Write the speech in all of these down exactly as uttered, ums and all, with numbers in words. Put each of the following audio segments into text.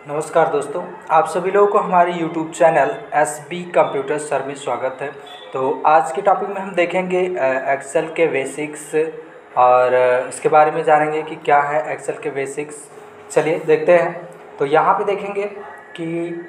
नमस्कार दोस्तों, आप सभी लोगों को हमारे YouTube channel S B computer sir में स्वागत है। तो आज के टॉपिक में हम देखेंगे एक्सेल के बेसिक्स और इसके बारे में जानेंगे कि क्या है एक्सेल के बेसिक्स। चलिए देखते हैं। तो यहाँ पे देखेंगे कि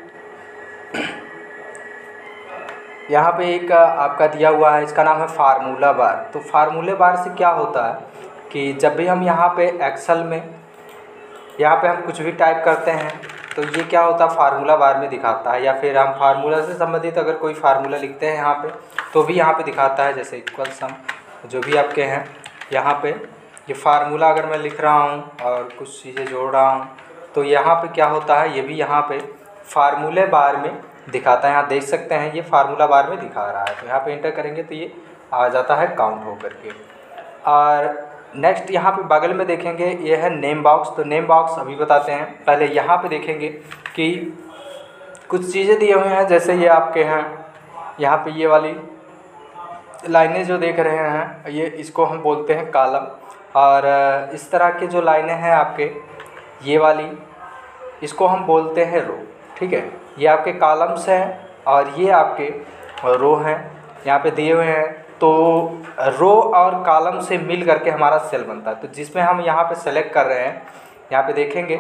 यहाँ पे एक आपका दिया हुआ है, इसका नाम है फार्मूला बार। तो फार्मूले बार से क्या होता है कि जब भी हम यहाँ पे एक्सेल में यहाँ पे हम कुछ भी टाइप करते हैं तो ये क्या होता है, फार्मूला बार में दिखाता है। या फिर हम फार्मूला से संबंधित अगर कोई फार्मूला लिखते हैं यहाँ पे तो भी यहाँ पे दिखाता है, जैसे इक्वल सम जो भी आपके हैं यहाँ पे ये फार्मूला अगर मैं लिख रहा हूँ और कुछ चीज़ें जोड़ रहा हूँ तो यहाँ पे क्या होता है, ये भी यहाँ पे फार्मूले बार में दिखाता है। यहाँ देख सकते हैं ये फार्मूला बार में दिखा रहा है। तो यहाँ पे इंटर करेंगे तो ये आ जाता है काउंट हो करके। और नेक्स्ट यहाँ पे बगल में देखेंगे ये है नेम बॉक्स। तो नेम बॉक्स अभी बताते हैं। पहले यहाँ पे देखेंगे कि कुछ चीज़ें दिए हुए हैं, जैसे ये आपके हैं यहाँ पे ये वाली लाइनें जो देख रहे हैं ये इसको हम बोलते हैं कॉलम। और इस तरह के जो लाइनें हैं आपके ये वाली इसको हम बोलते हैं रो। ठीक है, ये आपके कॉलम्स हैं और ये आपके रो हैं यहाँ पे दिए हुए हैं। तो रो और कॉलम से मिल करके हमारा सेल बनता है। तो जिसमें हम यहाँ पे सेलेक्ट कर रहे हैं, यहाँ पे देखेंगे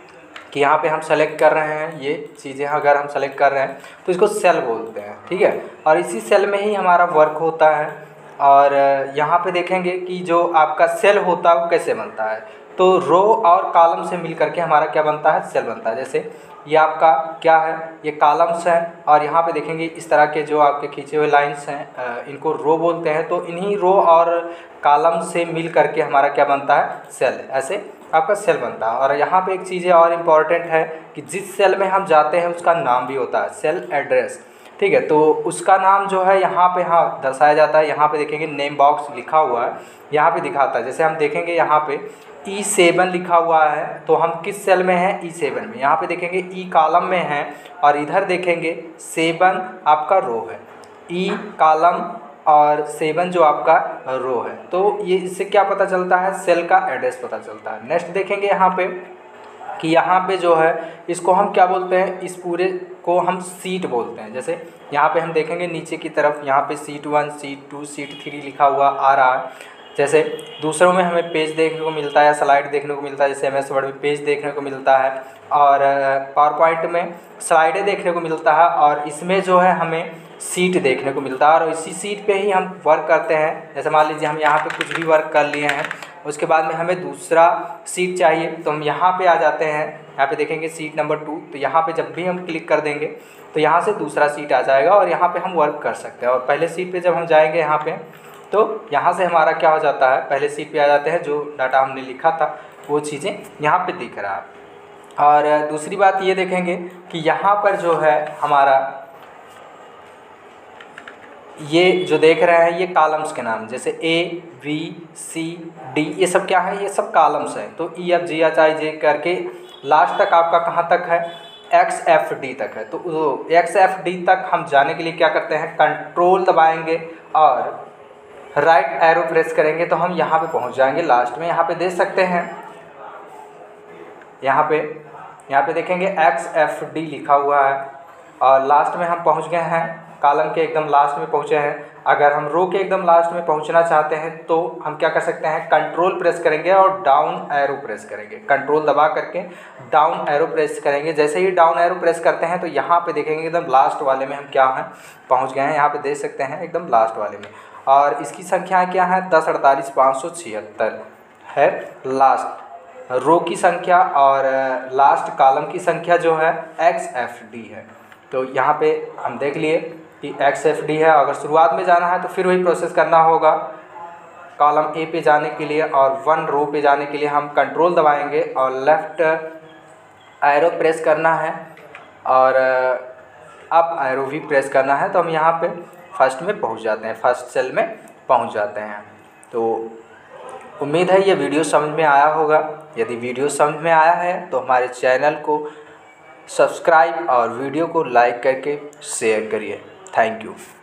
कि यहाँ पे हम सेलेक्ट कर रहे हैं ये चीज़ें अगर हम सेलेक्ट कर रहे हैं तो इसको सेल बोलते हैं। ठीक है, और इसी सेल में ही हमारा वर्क होता है। और यहाँ पे देखेंगे कि जो आपका सेल होता है वो कैसे बनता है। तो रो और कॉलम से मिल करके हमारा क्या बनता है, सेल बनता है। जैसे ये आपका क्या है, ये कॉलम्स हैं और यहाँ पे देखेंगे इस तरह के जो आपके खींचे हुए लाइंस हैं इनको रो बोलते हैं। तो इन्हीं रो और कॉलम से मिल करके हमारा क्या बनता है, सेल। ऐसे आपका सेल बनता है। और यहाँ पे एक चीज़ और इम्पॉर्टेंट है कि जिस सेल में हम जाते हैं उसका नाम भी होता है, सेल एड्रेस। ठीक है, तो उसका नाम जो है यहाँ पे हाँ दर्शाया जाता है। यहाँ पे देखेंगे नेम बॉक्स लिखा हुआ है, यहाँ पे दिखाता है। जैसे हम देखेंगे यहाँ पे ई सेवन लिखा हुआ है तो हम किस सेल में हैं, ई सेवन में। यहाँ पे देखेंगे ई कॉलम में हैं और इधर देखेंगे सेवन आपका रो है। ई कॉलम और सेवन जो आपका रो है। तो ये इससे क्या पता चलता है, सेल का एड्रेस पता चलता है। नेक्स्ट देखेंगे यहाँ पे कि यहाँ पे जो है इसको हम क्या बोलते हैं, इस पूरे को हम सीट बोलते हैं। जैसे यहाँ पे हम देखेंगे नीचे की तरफ यहाँ पे seat one, seat two, seat three लिखा हुआ आ रहा है। जैसे दूसरों में हमें पेज देखने को मिलता है, स्लाइड देखने को मिलता है, जैसे एम एस वर्ड में पेज देखने को मिलता है और पावर पॉइंट में स्लाइडें देखने को मिलता है। और इसमें जो है हमें सीट देखने को मिलता है और इसी सीट पे ही हम वर्क करते हैं। जैसे मान लीजिए हम यहाँ पे कुछ भी वर्क कर लिए हैं, उसके बाद में हमें दूसरा सीट चाहिए तो हम यहाँ पे आ जाते हैं। यहाँ पे देखेंगे सीट नंबर टू, तो यहाँ पे जब भी हम क्लिक कर देंगे तो यहाँ से दूसरा सीट आ जाएगा और यहाँ पे हम वर्क कर सकते हैं। और पहले सीट पे जब हम जाएंगे यहाँ पे तो यहाँ से हमारा क्या हो जाता है, पहले सीट पे आ जाते हैं, जो डाटा हमने लिखा था वो चीज़ें यहाँ पे दिख रहा है। और दूसरी बात ये देखेंगे कि यहाँ पर जो है हमारा ये जो देख रहे हैं ये कॉलम्स के नाम, जैसे ए बी सी डी, ये सब क्या है, ये सब कॉलम्स हैं। तो E F G H I जे करके लास्ट तक आपका कहाँ तक है, एक्स एफ डी तक है। तो एक्स एफ डी तक हम जाने के लिए क्या करते हैं, कंट्रोल दबाएंगे और राइट एरो प्रेस करेंगे तो हम यहाँ पे पहुँच जाएंगे लास्ट में। यहाँ पे देख सकते हैं, यहाँ पे यहाँ पे देखेंगे एक्स एफ डी लिखा हुआ है और लास्ट में हम पहुँच गए हैं, कॉलम के एकदम लास्ट में पहुँचे हैं। अगर हम रो के एकदम लास्ट में पहुँचना चाहते हैं तो हम क्या कर सकते हैं, कंट्रोल प्रेस करेंगे और डाउन एरो प्रेस करेंगे। कंट्रोल दबा करके डाउन एरो प्रेस करेंगे। जैसे ही डाउन एरो प्रेस करते हैं तो यहाँ पे देखेंगे एकदम लास्ट वाले में हम क्या हैं, पहुँच गए हैं। यहाँ पे देख सकते हैं एकदम लास्ट वाले में। और इसकी संख्या क्या है, दस अड़तालीस पाँच सौ छिहत्तर है लास्ट रो की संख्या और लास्ट कॉलम की संख्या जो है एक्स एफ डी है। तो यहाँ पे हम देख लिए कि एक्स एफ डी है। अगर शुरुआत में जाना है तो फिर वही प्रोसेस करना होगा, कॉलम ए पे जाने के लिए और वन रो पे जाने के लिए हम कंट्रोल दबाएंगे और लेफ़्ट एरो प्रेस करना है और अप एरो भी प्रेस करना है। तो हम यहाँ पे फर्स्ट में पहुँच जाते हैं, फर्स्ट सेल में पहुँच जाते हैं। तो उम्मीद है ये वीडियो समझ में आया होगा। यदि वीडियो समझ में आया है तो हमारे चैनल को सब्सक्राइब और वीडियो को लाइक करके शेयर करिए। Thank you.